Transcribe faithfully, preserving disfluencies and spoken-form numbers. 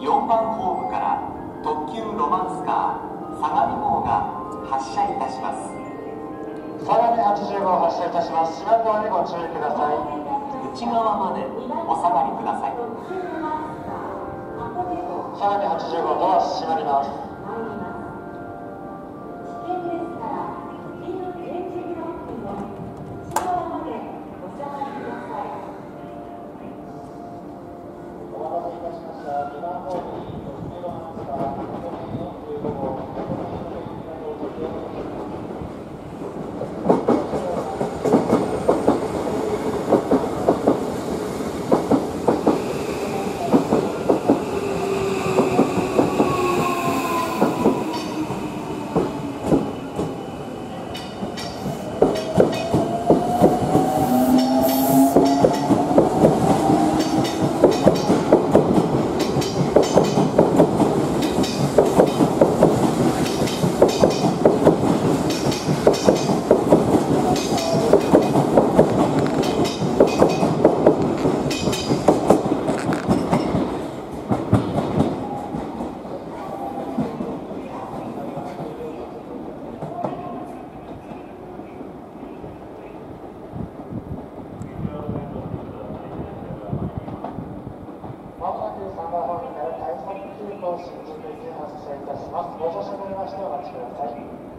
よんばんホームから特急ロマンスカー相模号が発車いたします。 相模はちじゅうご号発車いたします。閉まるドアにご注意ください。 内側までお下がりください。 相模はちじゅうご号ドア閉まります。さんばんホームから快速急行新宿行き発車いたします。ご乗車になりましてお待ちください。